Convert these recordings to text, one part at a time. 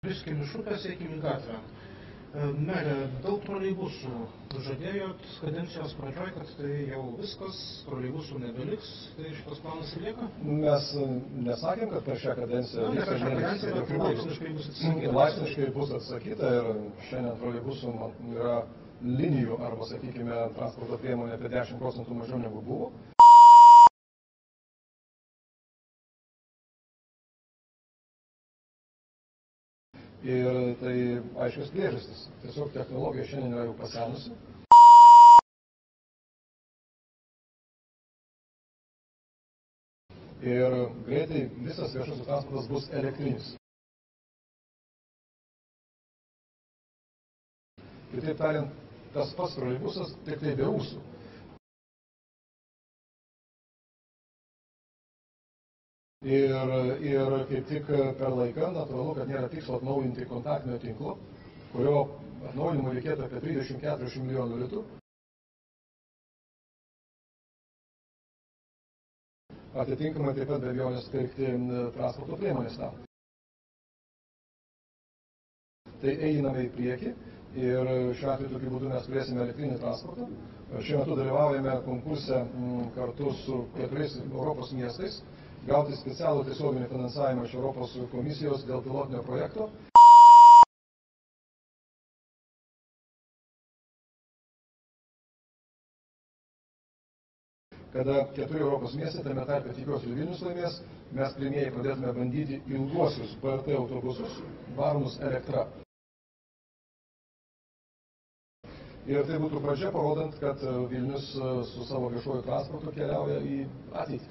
Priskime šupę, eikime į gatvę. Merė, daug troleibusų žadėjot kadencijos pradžioj, kad tai jau viskas, troleibusų nebeliks, tai šitas planas lieka? Mes nesakėm, kad per šią kadenciją laipsniškai bus atsakyta ir šiandien troleibusų yra linijų arba, sakykime, transporto priemonė apie 10% mažiau negu buvo. Ir tai aiškios priežastis. Tiesiog technologija šiandien yra jau pasenusi. Ir greitai visas viešasis transportas bus elektrinis. Kitaip tariant, tas pats troleibusas, tik tai be ūsų. Ir kaip tik per laiką, natūralu, kad nėra tikslo atnaujinti kontaktinio tinklo, kurio atnaujinimui reikėtų apie 30-40 milijonų litų. Atitinkamai taip pat be abejonės pirkti transporto priemonės tam. Tai einame į priekį ir šiuo atveju tokiu būdu mes turėsime elektrinį transportą. Šiuo metu dalyvaujame konkurse kartu su 4 Europos miestais gauti specialų tiesioginį finansavimą iš Europos komisijos dėl pilotinio projekto. Kada 4 Europos miestai, tame tarpe tikiuosi ir Vilnius laimės, mes pirmieji pradėtume bandyti ilguosius BRT autobusus varomus elektra. Ir tai būtų pradžia, parodant, kad Vilnius su savo viešuoju transportu keliauja į ateitį.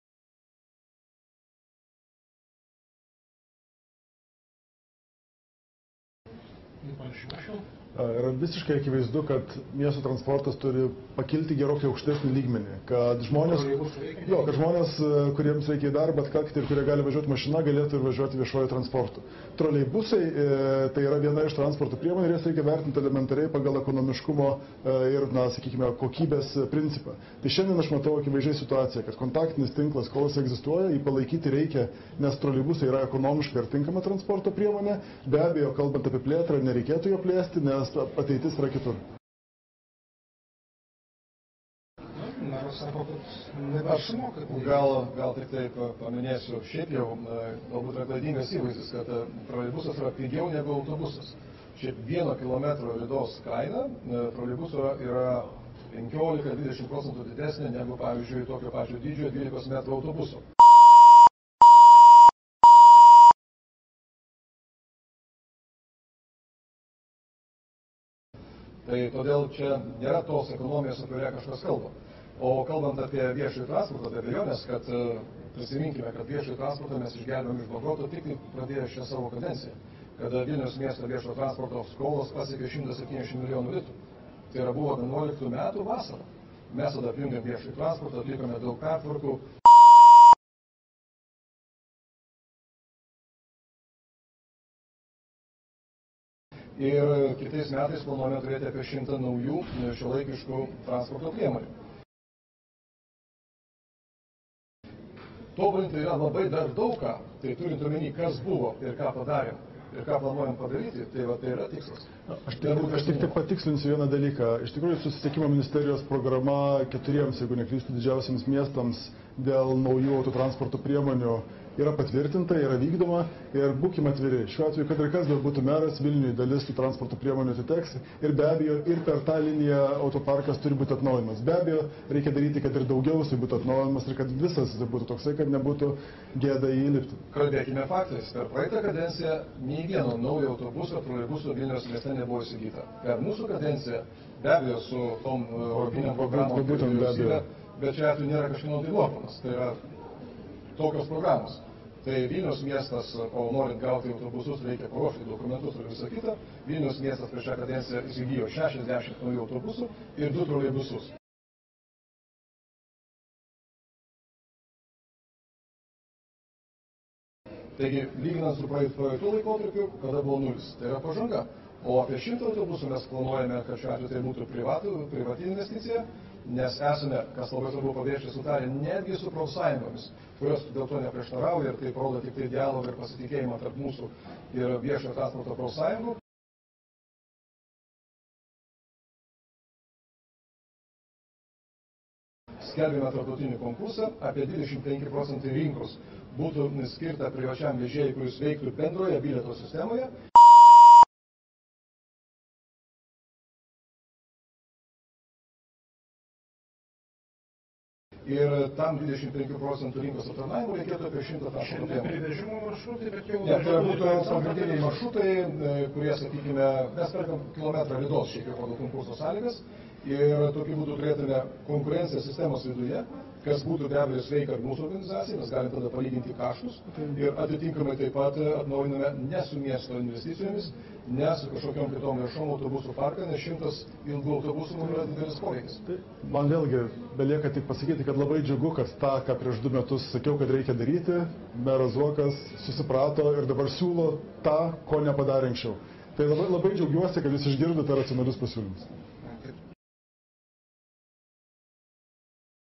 Yra visiškai akivaizdu, kad miesto transportas turi pakilti gerokai aukštesnį lygmenį, kad žmonės, kuriems reikia į darbą atkakti ir kurie gali važiuoti mašina, galėtų ir važiuoti viešuoju transportu. Troleibusai tai yra viena iš transporto priemonių ir jas reikia vertinti elementariai pagal ekonomiškumo ir, sakykime, kokybės principą. Tai šiandien aš matau akivaizdžiai situaciją, kad kontaktinis tinklas, kol jis egzistuoja, jį palaikyti reikia, nes troleibusai yra ekonomiška ir tinkama transporto priemonė. Be abejo, kalbant apie plėtrą, nereikėtų jo plėsti, nes ateitis yra kitur. Gal tik taip paminėsiu, šiaip jau galbūt yra klaidingas įvaizdis, kad troleibusas yra pigiau negu autobusas. Šiaip 1 kilometro ridos kaina troleibuso yra 15-20% didesnė negu, pavyzdžiui, tokio pačio dydžio 12 metrų autobuso. Tai todėl čia nėra tos ekonomijos, apie kurią kažkas kalba. O kalbant apie viešąjį transportą, be abejonės, kad prisiminkime, kad viešąjį transportą mes išgelbėjom iš bankroto tik pradėję šią savo kadenciją, kada Vilniaus miesto viešojo transporto skolos pasiekė 170 milijonų litų. Tai yra buvo 11 metų vasara. Mes tada apjungėm viešąjį transportą, atlikome daug pertvarkų. Ir kitais metais planuojame turėti apie 100 naujų šiuolaikiškų transporto priemonių. Tobulinti yra labai dar daug ką, tai turint omeny, kas buvo ir ką padarėm ir ką planuojam padaryti, tai yra tikslas. Aš tik patikslinsiu vieną dalyką. Iš tikrųjų, susisiekimo ministerijos programa 4, jeigu neklystu, didžiausiams miestams dėl naujų autotransporto priemonių yra patvirtinta, yra vykdoma ir būkime atviri. Šiuo atveju, kad ir kas būtų meras, Vilniui dalis tų transporto priemonių atiteks ir be abejo ir per tą liniją autoparkas turi būti atnaujinamas. Be abejo, reikia daryti, kad ir daugiau jisai būtų atnaujinamas ir kad visas būtų toksai, kad nebūtų gėda įlipti. Kalbėkime faktais. Per praeitą kadenciją nei vieno naujo autobuso, troleibuso Vilniaus mieste nebuvo įsigyta. Per mūsų kadenciją, be abejo, su tom europinėm programom, bet čia atveju nėra kažkieno tai nuopelnas. Tai yra tokios programos. Tai Vilniaus miestas, o norint gauti autobusus, reikia paruošti dokumentus ir visą kitą. Vilniaus miestas per šią kadenciją įsigijo 60 naujų autobusų ir 2 troleibusus. Taigi, lyginant su praeitų laikotarpiu, kada buvo 0, tai yra pažanga. O apie 100 autobusų mes planuojame, kad šiuo atveju tai būtų privati investicija. nes esame, kas labai svarbu pabrėžti, sutarę netgi su profsąjungomis, kurios dėl to neprieštarauja ir tai rodo tik tai dialogą ir pasitikėjimą tarp mūsų ir viešojo transporto profsąjungų. Skelbėme tarptautinį konkursą, apie 25% rinkos būtų skirta privačiam vežėjui, kuris veiktų bendroje bilieto sistemoje. Ir tam 25% rinkos aptarnavimų reikėtų apie 100 transporto priemonių. Privežimo maršrutai, bet jau... Ne, tai būtų pagrindiniai maršrutai, kurie, sakykime, mes perkam kilometrą ridos šiek tiek pagal konkurso sąlygas ir tokiu būdu turėtume konkurenciją sistemos viduje, kas būtų be abejo sveika ir mūsų organizacijai, mes galim tada palyginti kaštus ir atitinkamai taip pat atnaujiname ne su miesto investicijomis, ne su kažkokiom kitom lėšom autobusų parką, nes 100 ilgų autobusų mums yra didelis poreikis. Man vėlgi belieka tik pasakyti, kad labai džiugu, kad tą, ką prieš 2 metus sakiau, kad reikia daryti, meras Zuokas susiprato ir dabar siūlo tą, ko nepadarė anksčiau. Tai labai džiaugiuosi, kad jūs išgirdote racionalius pasiūlymus.